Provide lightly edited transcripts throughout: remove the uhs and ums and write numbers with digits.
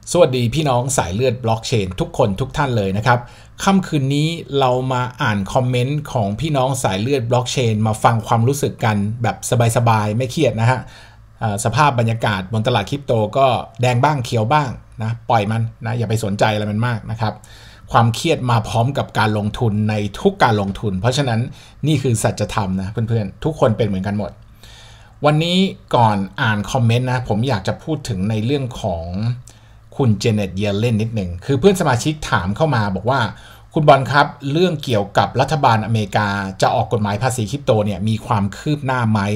สวัสดีพี่น้องสายเลือดบล็อกเชนทุกคนทุกท่านเลยนะครับค่ำคืนนี้เรามาอ่านคอมเมนต์ของพี่น้องสายเลือดบล็อกเชนมาฟังความรู้สึกกันแบบสบายๆไม่เครียดนะฮะสภาพบรรยากาศบนตลาดคริปโตก็แดงบ้างเขียวบ้างนะปล่อยมันนะอย่าไปสนใจอะไรมันมากนะครับความเครียดมาพร้อมกับการลงทุนในทุกการลงทุนเพราะฉะนั้นนี่คือสัจธรรมนะเพื่อนๆทุกคนเป็นเหมือนกันหมดวันนี้ก่อนอ่านคอมเมนต์นะผมอยากจะพูดถึงในเรื่องของคุณเจเน็ตเยเลนนิดหนึ่งคือเพื่อนสมาชิกถามเข้ามาบอกว่าคุณบอลครับเรื่องเกี่ยวกับรัฐบาลอเมริกาจะออกกฎหมายภาษีคริปโตเนี่ยมีความคืบหน้าไหม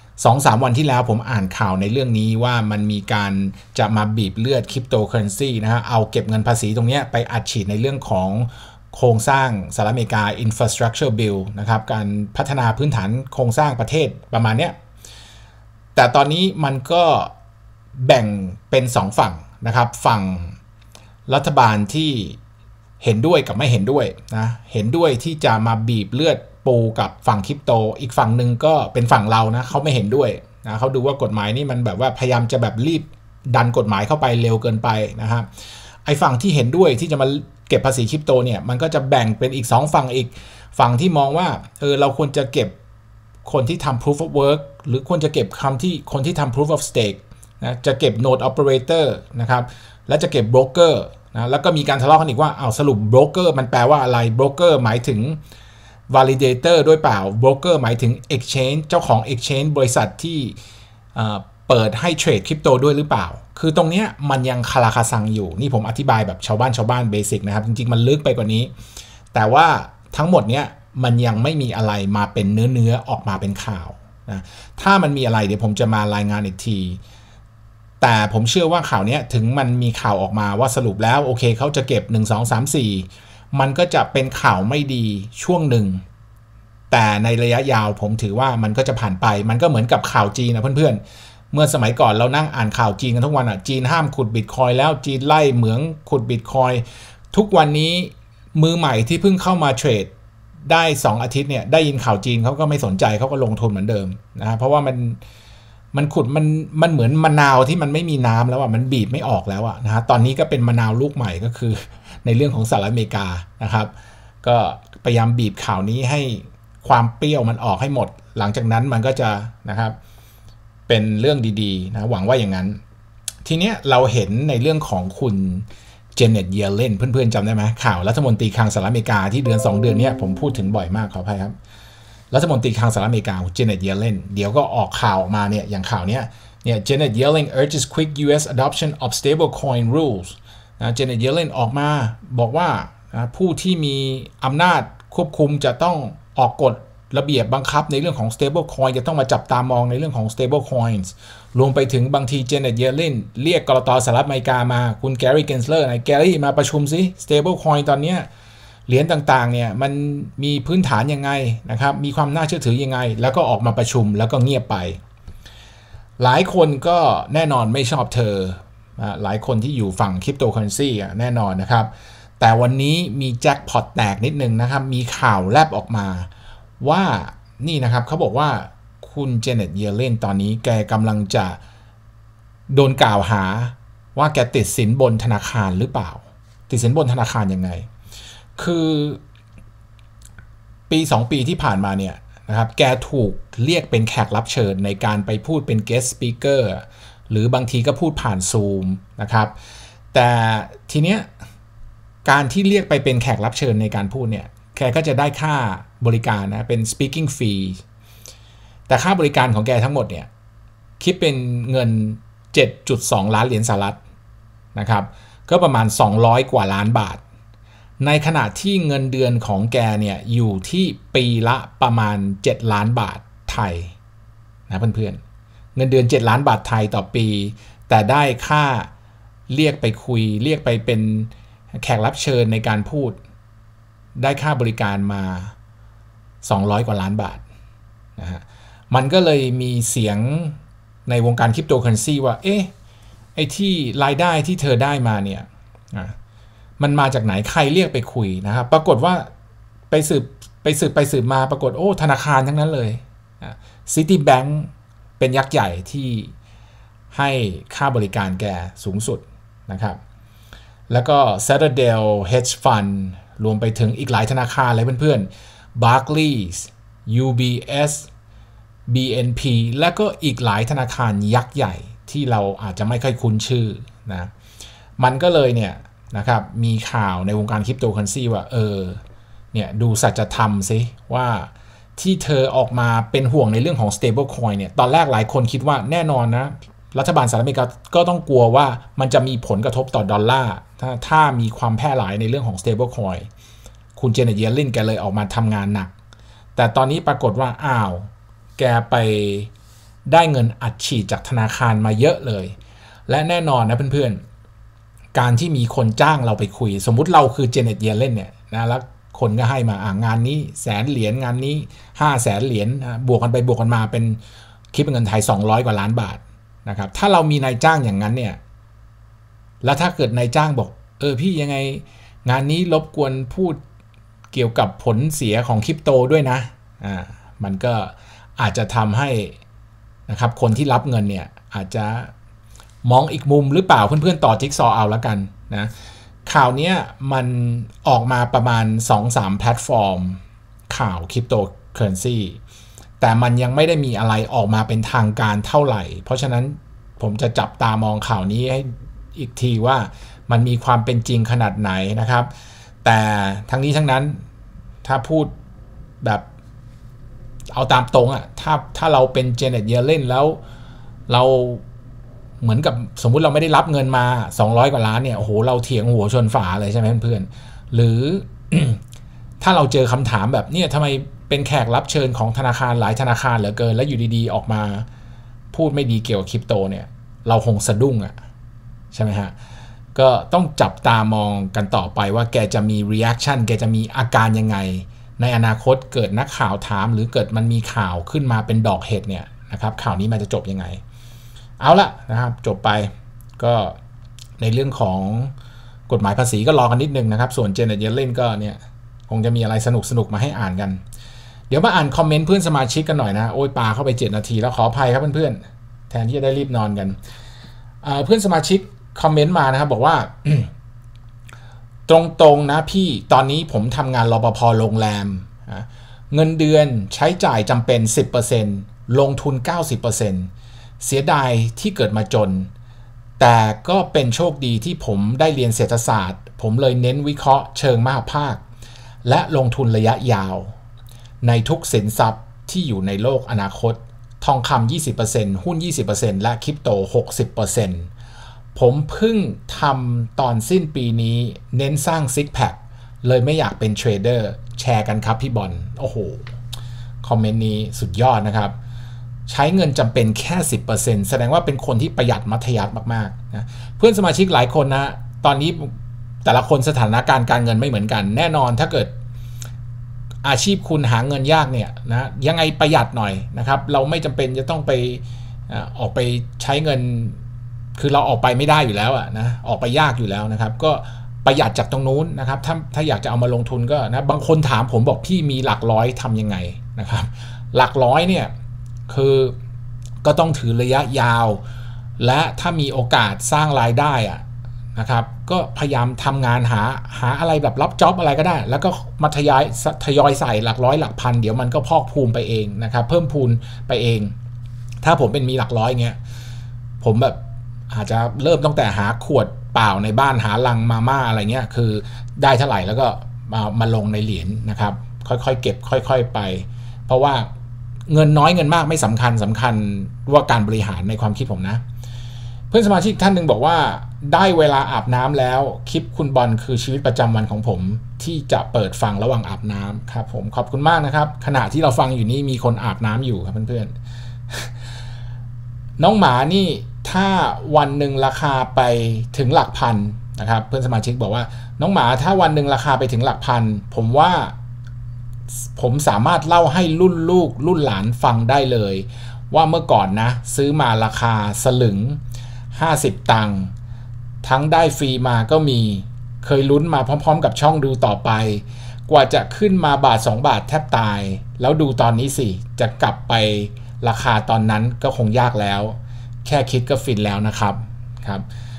2-3 วันที่แล้วผมอ่านข่าวในเรื่องนี้ว่ามันมีการจะมาบีบเลือดคริปโตเคอเรนซีนะฮะเอาเก็บเงินภาษีตรงนี้ไปอัดฉีดในเรื่องของโครงสร้างสหรัฐอเมริกา Infrastructure Bill นะครับการพัฒนาพื้นฐานโครงสร้างประเทศประมาณนี้แต่ตอนนี้มันก็แบ่งเป็น2ฝั่งนะครับฝั่งรัฐบาลที่เห็นด้วยกับไม่เห็นด้วยนะเห็นด้วยที่จะมาบีบเลือดปูกับฝั่งคริปโตอีกฝั่งหนึ่งก็เป็นฝั่งเรานะเขาไม่เห็นด้วยนะเขาดูว่ากฎหมายนี่มันแบบว่าพยายามจะแบบรีบดันกฎหมายเข้าไปเร็วเกินไปนะครับไอ้ฝั่งที่เห็นด้วยที่จะมาเก็บภาษีคริปโตเนี่ยมันก็จะแบ่งเป็นอีก2ฝั่งอีกฝั่งที่มองว่าเราควรจะเก็บคนที่ทำ proof of work หรือควรจะเก็บคนที่ทำ proof of stake นะจะเก็บ node operator นะครับและจะเก็บ broker นะแล้วก็มีการทะเลาะกันอีกว่าสรุป broker มันแปลว่าอะไร broker หมายถึง validator ด้วยเปล่า broker หมายถึง exchange เจ้าของ exchange บริษัทที่เปิดให้เทรดคริปโตด้วยหรือเปล่าคือตรงนี้มันยังคาราคาซังอยู่นี่ผมอธิบายแบบชาวบ้านเบสิกนะครับจริงๆมันลึกไปกว่านี้แต่ว่าทั้งหมดเนี้ยมันยังไม่มีอะไรมาเป็นเนื้อออกมาเป็นข่าวนะถ้ามันมีอะไรเดี๋ยวผมจะมารายงานอีกทีแต่ผมเชื่อว่าข่าวนี้ถึงมันมีข่าวออกมาว่าสรุปแล้วโอเคเขาจะเก็บ1 2 3 4มันก็จะเป็นข่าวไม่ดีช่วงหนึ่งแต่ในระยะยาวผมถือว่ามันก็จะผ่านไปมันก็เหมือนกับข่าวจีนนะเพื่อนๆเมื่อสมัยก่อนเรานั่งอ่านข่าวจีนกันทุกวันจีนห้ามขุดบิตคอยแล้วจีนไล่เหมืองขุดบิตคอยทุกวันนี้มือใหม่ที่เพิ่งเข้ามาเทรดได้2 อาทิตย์เนี่ยได้ยินข่าวจีนเขาก็ไม่สนใจเขาก็ลงทุนเหมือนเดิมนะเพราะว่ามันขุดมันเหมือนมะนาวที่มันไม่มีน้ำแล้วมันบีบไม่ออกแล้วนะฮะตอนนี้ก็เป็นมะนาวลูกใหม่ก็คือในเรื่องของสหรัฐอเมริกานะครับก็พยายามบีบข่าวนี้ให้ความเปรี้ยวมันออกให้หมดหลังจากนั้นมันก็จะนะครับเป็นเรื่องดีๆนะหวังว่าอย่างนั้นทีเนี้ยเราเห็นในเรื่องของคุณเจเน็ตเยเลนเพื่อนๆจำได้ไหมข่าวรัฐมนตรีคลังสหรัฐอเมริกาที่เดือน2 เดือนนี้ผมพูดถึงบ่อยมากขออภัยครับรัฐมนตรีคลังสหรัฐอเมริกาเจเน็ตเยเลนเดี๋ยวก็ออกข่าวมาเนี่ยอย่างข่าวเนี้ยเจเน็ตเยเลน urges quick U.S. adoption of stablecoin rules นะเจเน็ตเยเลนออกมาบอกว่าผู้ที่มีอำนาจควบคุมจะต้องออกกฎระเบียบบังคับในเรื่องของ stablecoin จะต้องมาจับตามองในเรื่องของ stablecoins รวมไปถึงบางทีเจเน็ตเยเลนเรียกกลต.สหรัฐอเมริกามาคุณแกรี่เกนสเลอร์แกรี่มาประชุมซิ stablecoin ตอนนี้เหรียญต่างๆเนี่ยมันมีพื้นฐานยังไงนะครับมีความน่าเชื่อถือยังไงแล้วก็ออกมาประชุมแล้วก็เงียบไปหลายคนก็แน่นอนไม่ชอบเธอหลายคนที่อยู่ฝั่งคริปโตเคอเรนซีแน่นอนนะครับแต่วันนี้มีแจ็คพอตแตกนิดนึงนะครับมีข่าวแลบออกมาว่านี่นะครับเขาบอกว่าคุณเจเน็ตเยเลนตอนนี้แกกำลังจะโดนกล่าวหาว่าแกติดสินบนธนาคารหรือเปล่าติดสินบนธนาคารยังไงคือปี2 ปีที่ผ่านมาเนี่ยนะครับแกถูกเรียกเป็นแขกรับเชิญในการไปพูดเป็น guest speaker หรือบางทีก็พูดผ่านซูมนะครับแต่ทีเนี้ยการที่เรียกไปเป็นแขกรับเชิญในการพูดเนี่ยแกก็จะได้ค่าบริการนะเป็น speaking fee แต่ค่าบริการของแกทั้งหมดเนี่ยคิดเป็นเงิน 7.2 ล้านเหรียญสหรัฐนะครับก็ประมาณ200 กว่าล้านบาทในขณะที่เงินเดือนของแกเนี่ยอยู่ที่ปีละประมาณ7 ล้านบาทไทยนะเพื่อนๆเงินเดือน7 ล้านบาทไทยต่อปีแต่ได้ค่าเรียกไปคุยเรียกไปเป็นแขกรับเชิญในการพูดได้ค่าบริการมา200 กว่าล้านบาทนะฮะมันก็เลยมีเสียงในวงการคริปโตเคอเรนซีว่าไอ้ที่รายได้ที่เธอได้มาเนี่ยมันมาจากไหนใครเรียกไปคุยนะครับปรากฏว่าไปสืบมาปรากฏธนาคารทั้งนั้นเลย Citibank เป็นยักษ์ใหญ่ที่ให้ค่าบริการแกสูงสุดนะครับแล้วก็ Citadel Hedge Fund รวมไปถึงอีกหลายธนาคารเลยเพื่อนๆ Barclays UBS BNP และก็อีกหลายธนาคารยักษ์ใหญ่ที่เราอาจจะไม่ค่อยคุ้นชื่อนะมันก็เลยเนี่ยนะครับมีข่าวในวงการคริปโตเคอเรนซีว่าเนี่ยดูสัจธรรมสิว่าที่เธอออกมาเป็นห่วงในเรื่องของ stable coin เนี่ยตอนแรกหลายคนคิดว่าแน่นอนนะรัฐบาลสหรัฐอเมริกาก็ต้องกลัวว่ามันจะมีผลกระทบต่อดอลลาร์ถ้ามีความแพร่หลายในเรื่องของ stable coin คุณเจเน็ต เยลลินแกเลยออกมาทำงานหนักแต่ตอนนี้ปรากฏว่าแกไปได้เงินอัดฉีดจากธนาคารมาเยอะเลยและแน่นอนนะเพื่อนๆการที่มีคนจ้างเราไปคุยสมมุติเราคือเจเน็ต เยลลินเนี่ยนะแล้วคนก็ให้มางานนี้100,000 เหรียญงานนี้500,000 เหรียญบวกกันไปบวกกันมาเป็นคิดเป็นเงินไทย200 กว่าล้านบาทนะครับถ้าเรามีนายจ้างอย่างนั้นเนี่ยแล้วถ้าเกิดนายจ้างบอกพี่ยังไงงานนี้รบกวนพูดเกี่ยวกับผลเสียของคริปโตด้วยนะมันก็อาจจะทำให้นะครับคนที่รับเงินเนี่ยอาจจะมองอีกมุมหรือเปล่าเพื่อนๆต่อจิ๊กซอว์เอาแล้วกันนะข่าวนี้มันออกมาประมาณ 2-3 แพลตฟอร์มข่าวคริปโตเคอเรนซีแต่มันยังไม่ได้มีอะไรออกมาเป็นทางการเท่าไหร่เพราะฉะนั้นผมจะจับตามองข่าวนี้ให้อีกทีว่ามันมีความเป็นจริงขนาดไหนนะครับแต่ทั้งนี้ทั้งนั้นถ้าพูดแบบเอาตามตรงถ้าเราเป็นเจเน็ต เยลลินแล้วเราเหมือนกับสมมุติเราไม่ได้รับเงินมา200 กว่าล้านเนี่ยโอ้โหเราเถียงหัวชนฝาเลยใช่ไหมเพื่อนๆหรือ ถ้าเราเจอคำถามแบบเนี่ยทำไมเป็นแขกรับเชิญของธนาคารหลายธนาคารเหลือเกินแล้วอยู่ดีๆออกมาพูดไม่ดีเกี่ยวกับคริปโตเนี่ยเราคงสะดุ้งใช่ไหมฮะก็ต้องจับตามองกันต่อไปว่าแกจะมี reaction แกจะมีอาการยังไงในอนาคตเกิดนักข่าวถามหรือเกิดมันมีข่าวขึ้นมาเป็นดอกเห็ดเนี่ยนะครับข่าวนี้มันจะจบยังไงเอาละนะครับจบไปก็ในเรื่องของกฎหมายภาษีก็รอกันนิดนึงนะครับส่วนเจเน็ต เยลลินก็เนี่ยคงจะมีอะไรสนุกมาให้อ่านกันเดี๋ยวมาอ่านคอมเมนต์เพื่อนสมาชิกกันหน่อยนะโอ้ยปาเข้าไป7 นาทีแล้วขออภัยครับเพื่อนๆแทนที่จะได้รีบนอนกันเพื่อนสมาชิกคอมเมนต์มานะครับบอกว่า ตรงๆนะพี่ตอนนี้ผมทำงานรปภ.โรงแรมเงินเดือนใช้จ่ายจำเป็น 10% ลงทุน 90%เสียดายที่เกิดมาจนแต่ก็เป็นโชคดีที่ผมได้เรียนเศรษฐศาสตร์ผมเลยเน้นวิเคราะห์เชิงมหาภาคและลงทุนระยะยาวในทุกสินทรัพย์ที่อยู่ในโลกอนาคตทองคำ 20% หุ้น 20% และคริปโต 60%ผมเพิ่งทำตอนสิ้นปีนี้เน้นสร้างซิกแพคเลยไม่อยากเป็นเทรดเดอร์แชร์กันครับพี่บอลโอ้โหคอมเมนต์นี้สุดยอดนะครับใช้เงินจำเป็นแค่ 10% แสดงว่าเป็นคนที่ประหยัดมัธยัสถ์มากๆนะเพื่อนสมาชิกหลายคนนะตอนนี้แต่ละคนสถานการณ์การเงินไม่เหมือนกันแน่นอนถ้าเกิดอาชีพคุณหาเงินยากเนี่ยนะยังไงประหยัดหน่อยนะครับเราไม่จำเป็นจะต้องไปออกไปใช้เงินคือเราออกไปไม่ได้อยู่แล้วนะออกไปยากอยู่แล้วนะครับก็ประหยัดจากตรงนู้นนะครับถ้าอยากจะเอามาลงทุนก็นะบางคนถามผมบอกพี่มีหลักร้อยทำยังไงนะครับหลักร้อยเนี่ยคือก็ต้องถือระยะยาวและถ้ามีโอกาสสร้างรายได้นะครับก็พยายามทำงานหาอะไรแบบรับจ็อบอะไรก็ได้แล้วก็มาทยอยใส่หลักร้อยหลักพันเดี๋ยวมันก็พอกพูนไปเองนะครับเพิ่มพูนไปเองถ้าผมเป็นมีหลักร้อยเงี้ยผมแบบอาจจะเริ่มตั้งแต่หาขวดเปล่าในบ้านหาลังมาม่าอะไรเงี้ยคือได้เท่าไหร่แล้วก็มาลงในเหรียญนะครับค่อยๆเก็บค่อยๆไปเพราะว่าเงินน้อยเงินมากไม่สำคัญว่าการบริหารในความคิดผมนะเพื่อนสมาชิกท่านหนึ่งบอกว่าได้เวลาอาบน้ำแล้วคลิปคุณบอลคือชีวิตประจำวันของผมที่จะเปิดฟังระหว่างอาบน้ำครับผมขอบคุณมากนะครับขณะที่เราฟังอยู่นี่มีคนอาบน้ำอยู่ครับเพื่อนๆน้องหมานี่ถ้าวันหนึ่งราคาไปถึงหลักพันนะครับเพื่อนสมาชิกบอกว่าน้องหมาถ้าวันหนึ่งราคาไปถึงหลักพันผมว่าผมสามารถเล่าให้รุ่นลูกรุ่นหลานฟังได้เลยว่าเมื่อก่อนนะซื้อมาราคาสลึง50 ตังค์ทั้งได้ฟรีมาก็มีเคยลุ้นมาพร้อมๆกับช่องดูต่อไปกว่าจะขึ้นมาบาท2 บาทแทบตายแล้วดูตอนนี้สิจะกลับไปราคาตอนนั้นก็คงยากแล้วแค่คิดก็ฟินแล้วนะครับ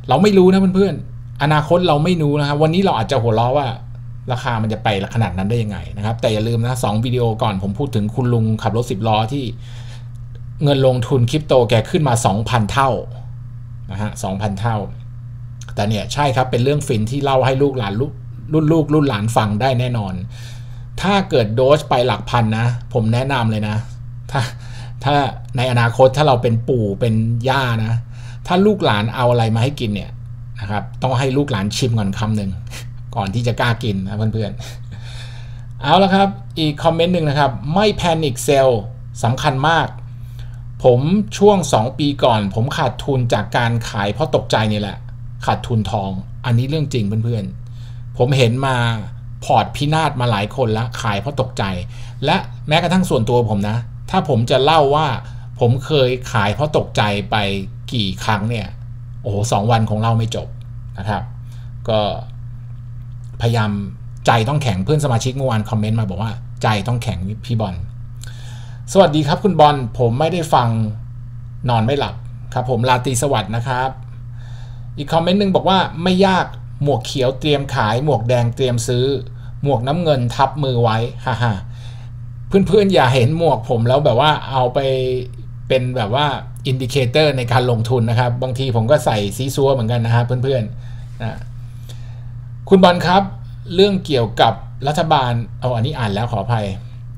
เราไม่รู้นะเพื่อนๆอนาคตเราไม่รู้นะครับวันนี้เราอาจจะหัวเราะว่าราคามันจะไปขนาดนั้นได้ยังไงนะครับแต่อย่าลืมนะ2 วิดีโอก่อนผมพูดถึงคุณลุงขับรถ10 ล้อที่เงินลงทุนคริปโตแกขึ้นมา 2,000 เท่านะฮะ 2,000 เท่าแต่เนี่ยใช่ครับเป็นเรื่องฟินที่เล่าให้ลูกหลานรุ่นหลานฟังได้แน่นอนถ้าเกิดโดสไปหลักพันนะผมแนะนำเลยนะถ้าในอนาคตถ้าเราเป็นปู่เป็นย่านะถ้าลูกหลานเอาอะไรมาให้กินเนี่ยนะครับต้องให้ลูกหลานชิมก่อนคำหนึ่งก่อนที่จะกล้ากินนะเพื่อนๆเอาละครับอีกคอมเมนต์หนึ่งนะครับไม่แพนิคเซลสำคัญมากผมช่วง2 ปีก่อนผมขาดทุนจากการขายเพราะตกใจนี่แหละขาดทุนทองอันนี้เรื่องจริงเพื่อนๆผมเห็นมาพอร์ตพินาศมาหลายคนแล้วขายเพราะตกใจและแม้กระทั่งส่วนตัวผมนะถ้าผมจะเล่าว่าผมเคยขายเพราะตกใจไปกี่ครั้งเนี่ยโอ้โห2 วันคงเล่าไม่จบนะครับก็พยายามใจต้องแข็งเพื่อนสมาชิกเมื่อวานคอมเมนต์มาบอกว่าใจต้องแข็งพี่บอลสวัสดีครับคุณบอลผมไม่ได้ฟังนอนไม่หลับครับผมราตรีสวัสดิ์นะครับอีกคอมเมนต์หนึ่งบอกว่าไม่ยากหมวกเขียวเตรียมขายหมวกแดงเตรียมซื้อหมวกน้ำเงินทับมือไว้ฮ่าฮ่าเพื่อนๆอย่าเห็นหมวกผมแล้วแบบว่าเอาไปเป็นแบบว่าอินดิเคเตอร์ในการลงทุนนะครับบางทีผมก็ใส่ซีซัวเหมือนกันนะครับเพื่อนๆนะคุณบอลครับเรื่องเกี่ยวกับรัฐบาลอันนี้อ่านแล้วขออภัย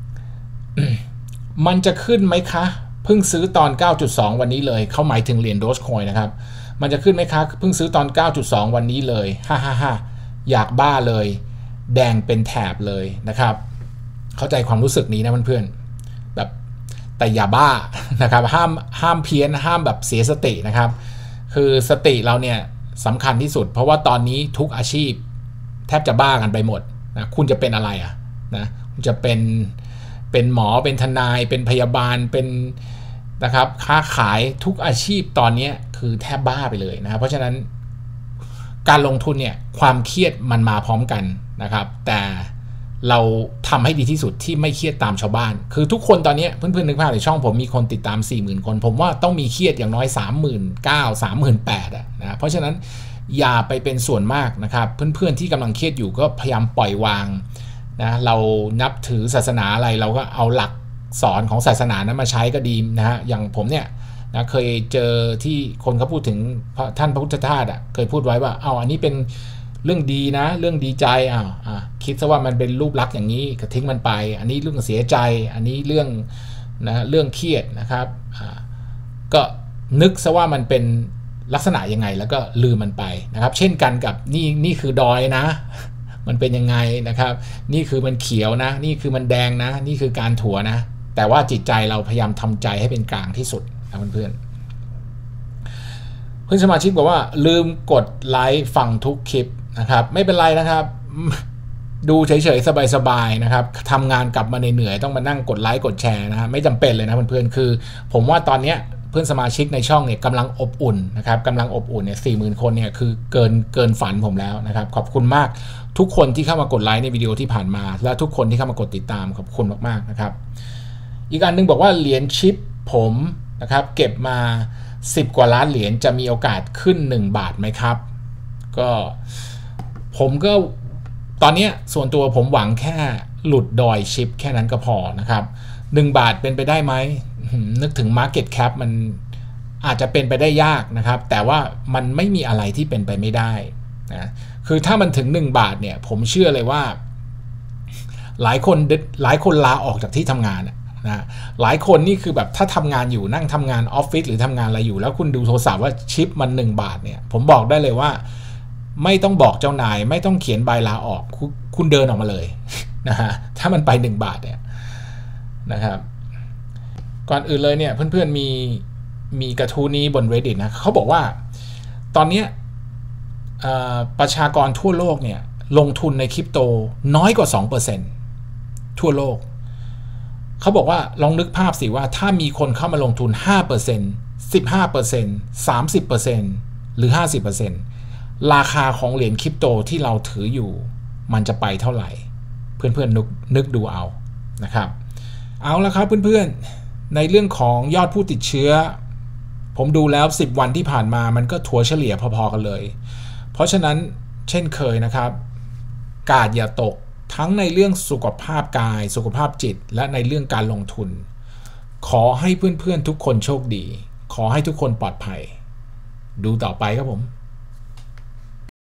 มันจะขึ้นไหมคะเพิ่งซื้อตอน 9.2 วันนี้เลยเขาหมายถึงเหรียญโดจคอยนะครับมันจะขึ้นไหมคะเพิ่งซื้อตอน 9.2 วันนี้เลยฮ่าฮ่าฮ่าอยากบ้าเลยแดงเป็นแถบเลยนะครับเข้าใจความรู้สึกนี้นะเพื่อนๆแบบแต่อย่าบ้านะครับห้ามเพี้ยนห้ามแบบเสียสตินะครับคือสติเราเนี่ยสำคัญที่สุดเพราะว่าตอนนี้ทุกอาชีพแทบจะบ้ากันไปหมดนะคุณจะเป็นอะไรอ่ะนะคุณจะเป็นหมอเป็นทนายเป็นพยาบาลเป็นนะครับค้าขายทุกอาชีพตอนนี้คือแทบบ้าไปเลยนะครับเพราะฉะนั้นการลงทุนเนี่ยความเครียดมันมาพร้อมกันนะครับแต่เราทำให้ดีที่สุดที่ไม่เครียดตามชาวบ้านคือทุกคนตอนนี้เพื่อนๆนึกภาพในช่องผมมีคนติดตาม 40,000 คนผมว่าต้องมีเครียดอย่างน้อย 39,000 38,000นะเพราะฉะนั้นอย่าไปเป็นส่วนมากนะครับเพื่อนๆที่กำลังเครียดอยู่ก็พยายามปล่อยวางนะเรานับถือศาสนาอะไรเราก็เอาหลักสอนของศาสนานั้นมาใช้ก็ดีนะฮะอย่างผมเนี่ยนะเคยเจอที่คนเขาพูดถึงท่านพระพุทธทาสเคยพูดไว้ว่าอันนี้เป็นเรื่องดีนะเรื่องดีใจคิดซะว่ามันเป็นรูปลักษณ์อย่างนี้ก็ทิ้งมันไปอันนี้เรื่องเสียใจอันนี้เรื่องนะเรื่องเครียดนะครับก็นึกซะว่ามันเป็นลักษณะยังไงแล้วก็ลืมมันไปนะครับเช่นกันกับนี่คือดอยนะมันเป็นยังไงนะครับนี่คือมันเขียวนะนี่คือมันแดงนะนี่คือการถั่วนะแต่ว่าจิตใจเราพยายามทำใจให้เป็นกลางที่สุดนะเพื่อนสมาชิกบอกว่าลืมกดไลค์ฟังทุกคลิปนะครับไม่เป็นไรนะครับดูเฉยๆสบายๆนะครับทำงานกลับมาเหนื่อยต้องมานั่งกดไลค์กดแชร์นะฮะไม่จำเป็นเลยนะเพื่อนๆคือผมว่าตอนนี้เพื่อนสมาชิกในช่องเนี่ยกำลังอบอุ่นนะครับกำลังอบอุ่นเนี่ย 40,000 คนเนี่ยคือเกินฝันผมแล้วนะครับขอบคุณมากทุกคนที่เข้ามากดไลค์ในวิดีโอที่ผ่านมาและทุกคนที่เข้ามากดติดตามขอบคุณมากๆนะครับอีกอันนึงบอกว่าเหรียญชิปผมนะครับเก็บมา10 กว่าล้านเหรียญจะมีโอกาสขึ้น1 บาทไหมครับก็ผมก็ตอนนี้ส่วนตัวผมหวังแค่หลุดดอยชิปแค่นั้นก็พอนะครับ1 บาทเป็นไปได้ไหมนึกถึง Market Cap มันอาจจะเป็นไปได้ยากนะครับแต่ว่ามันไม่มีอะไรที่เป็นไปไม่ได้นะคือถ้ามันถึง1 บาทเนี่ยผมเชื่อเลยว่าหลายคนลาออกจากที่ทำงานนะหลายคนนี่คือแบบถ้าทำงานอยู่นั่งทำงานออฟฟิศหรือทำงานอะไรอยู่แล้วคุณดูโทรศัพท์ว่าชิปมัน1 บาทเนี่ยผมบอกได้เลยว่าไม่ต้องบอกเจ้านายไม่ต้องเขียนใบลาออกคุณเดินออกมาเลยนะฮะถ้ามันไป1 บาทเนี่ยนะครับก่อนอื่นเลยเนี่ยเพื่อนๆมีกระทู้นี้บน Reddit นะเขาบอกว่าตอนนี้ประชากรทั่วโลกเนี่ยลงทุนในคริปโตน้อยกว่า 2% ทั่วโลกเขาบอกว่าลองนึกภาพสิว่าถ้ามีคนเข้ามาลงทุน 5% 15% 30% หรือ 50% ราคาของเหรียญคริปโตที่เราถืออยู่มันจะไปเท่าไหร่เพื่อนๆนึกดูเอานะครับเอาละครับเพื่อนๆในเรื่องของยอดผู้ติดเชื้อผมดูแล้ว10วันที่ผ่านมามันก็ถัวเฉลี่ยพอๆกันเลยเพราะฉะนั้นเช่นเคยนะครับกาดอย่าตกทั้งในเรื่องสุขภาพกายสุขภาพจิตและในเรื่องการลงทุนขอให้เพื่อนๆทุกคนโชคดีขอให้ทุกคนปลอดภัยดูต่อไปครับผม